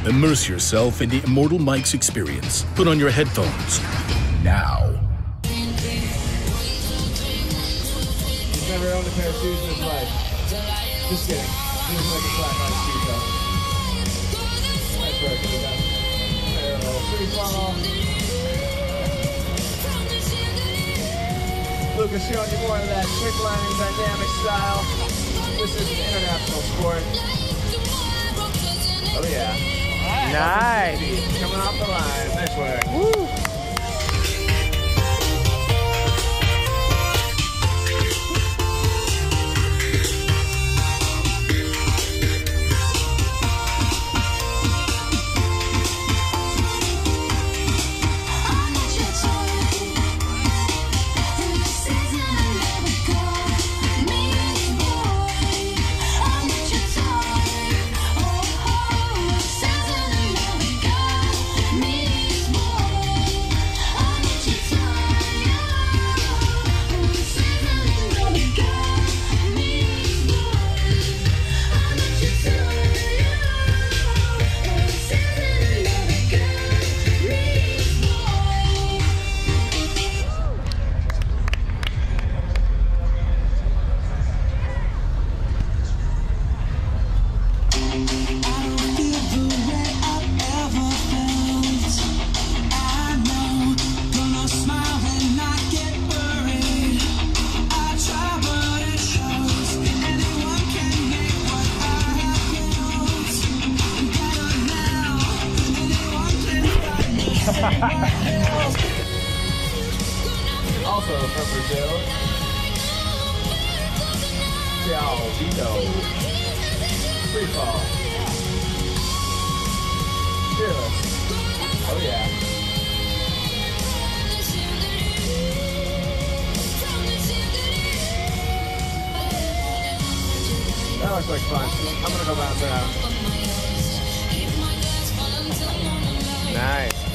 Immerse yourself in the Immortal Mike's experience. Put on your headphones now. He's never owned a pair of shoes in his life. Just kidding. He doesn't like a Slackline shoe though. Nice work, free fall. Lucas showing you more of that trick lining dynamic style. This is an international sport. Oh yeah. Nice. Coming off the line. Nice work. Woo. Also from Brazil, Ciao Vito, free fall, fearless, oh yeah. That looks like fun. I'm gonna go bounce around. Nice.